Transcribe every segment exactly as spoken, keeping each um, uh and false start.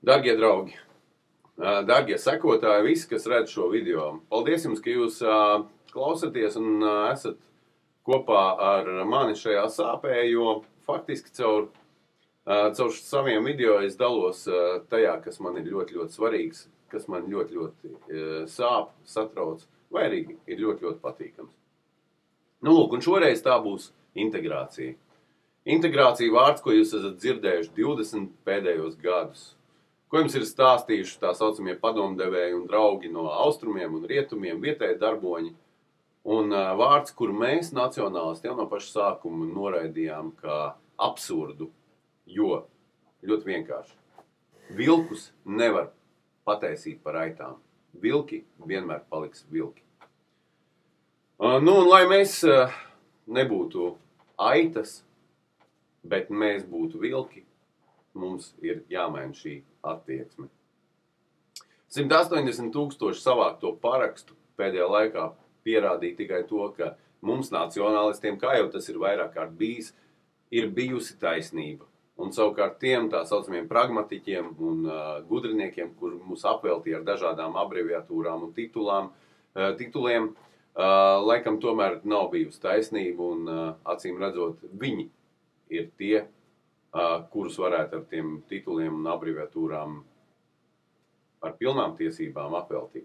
Dargie draugi, dargie sekotāji, visi, kas redz šo video, paldies jums, ka jūs klausaties un esat kopā ar mani šajā sāpē, jo faktiski caur, caur saviem video es dalos tajā, kas man ir ļoti, ļoti svarīgs, kas man ļoti, ļoti sāp, satrauc, vai arī ir ļoti, ļoti patīkams. Nu, lūk, un šoreiz tā būs integrācija. Integrācija vārds, ko jūs esat dzirdējuši divdesmit pēdējos gadus. Ko jums ir stāstījuši tā saucamie padomdevēji un draugi no austrumiem un rietumiem, vietēji darboņi. Un uh, vārds, kur mēs nacionālisti jau no paša sākuma noraidījām kā absurdu, jo ļoti vienkārši. Vilkus nevar pataisīt par aitām. Vilki vienmēr paliks vilki. Uh, nu, un lai mēs uh, nebūtu aitas, bet mēs būtu vilki, mums ir jāmaina šī attieksme. simt astoņdesmit tūkstoši savākto parakstu pēdējā laikā pierādīja tikai to, ka mums nacionālistiem, kā jau tas ir vairāk kārt bijis, ir bijusi taisnība. Un savukārt tiem tā saucamiem pragmatiķiem un uh, gudriniekiem, kur mūs apveltīja ar dažādām abreviatūrām un titulām, uh, tituliem, uh, laikam tomēr nav bijusi taisnība un uh, acīm redzot, viņi ir tie, Uh, kurus varētu ar tiem tituliem un abreviatūrām ar pilnām tiesībām apveltīt.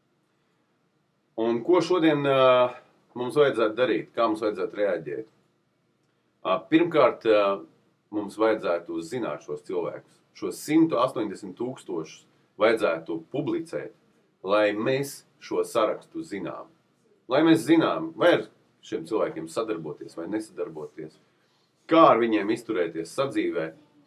Un ko šodien uh, mums vajadzētu darīt? Kā mums vajadzētu reaģēt? Uh, pirmkārt, uh, mums vajadzētu zināt šos cilvēkus. Šos simt astoņdesmit tūkstošus vajadzētu publicēt, lai mēs šo sarakstu zinām. Lai mēs zinām, vai ar šiem cilvēkiem sadarboties vai nesadarboties. Kā ar viņiem izturēties sadzīvē,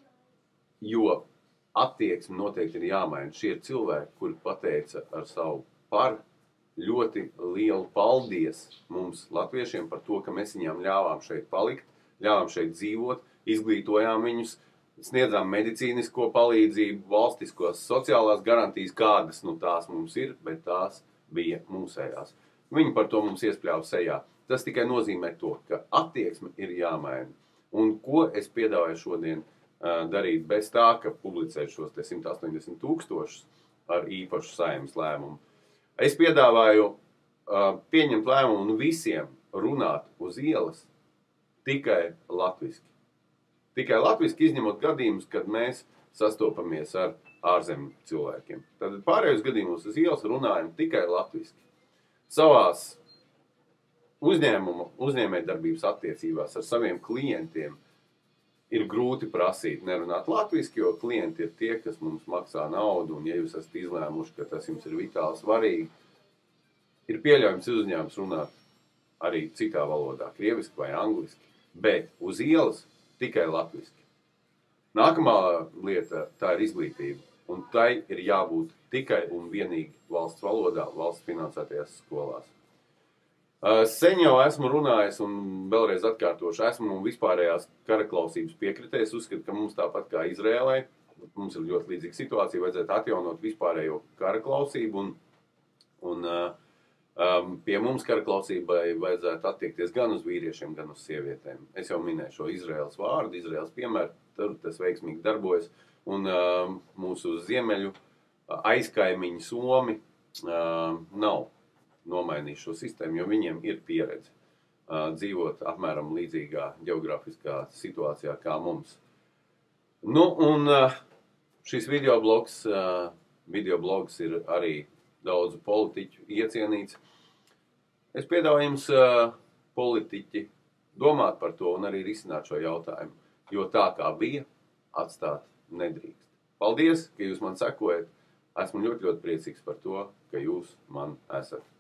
jo attieksme noteikti ir jāmaina. Šie ir cilvēki, kuri pateica ar savu par ļoti lielu paldies mums, latviešiem, par to, ka mēs viņām ļāvām šeit palikt, ļāvām šeit dzīvot, izglītojām viņus, sniedzām medicīnisko palīdzību, valstiskos sociālās garantijas, kādas nu tās mums ir, bet tās bija mūsējās. Viņi par to mums iespļāva sejā. Tas tikai nozīmē to, ka attieksme ir jāmaina. Un ko es piedāvāju šodien uh, darīt bez tā, ka publicēt šos te simt astoņdesmit tūkstošus ar īpašu Saeimas lēmumu. Es piedāvāju uh, pieņemt lēmumu un visiem runāt uz ielas tikai latviski. Tikai latviski izņemot gadījumus, kad mēs sastopamies ar ārzemju cilvēkiem. Tad pārējos gadījumos uz ielas runājam tikai latviski. Savās uzņēmumu, uzņēmējdarbības attiecībās ar saviem klientiem ir grūti prasīt nerunāt latviski, jo klienti ir tie, kas mums maksā naudu, un ja jūs esat izlēmuši, ka tas jums ir vitāli svarīgi, ir pieļaujams uzņēmums runāt arī citā valodā, krieviski vai angliski, bet uz ielas tikai latviski. Nākamā lieta, tā ir izglītība, un tai ir jābūt tikai un vienīgi valsts valodā, valsts finansētajās skolās. Sen jau esmu runājis un vēlreiz atkārtošu, esmu vispārējās karaklausības piekritējis, uzskatu, ka mums tāpat kā Izrēlai, mums ir ļoti līdzīga situācija, vajadzētu atjaunot vispārējo karaklausību, un, un um, pie mums karaklausībai vajadzētu attiekties gan uz vīriešiem, gan uz sievietēm. Es jau minēju šo Izraēlas vārdu, Izraēlas piemēru, tur tas veiksmīgi darbojas, un um, mūsu ziemeļu aizkaimiņu Somi um, nav nomainīt šo sistēmu, jo viņiem ir pieredze uh, dzīvot apmēram līdzīgā geogrāfiskā situācijā kā mums. Nu, un uh, šis videoblogs, uh, videoblogs ir arī daudzu politiķu iecienīts. Es piedāvāju jums, uh, politiķi, domāt par to un arī risināt šo jautājumu, jo tā kā bija, atstāt nedrīkst. Paldies, ka jūs man sekojat. Esmu ļoti, ļoti priecīgs par to, ka jūs man esat.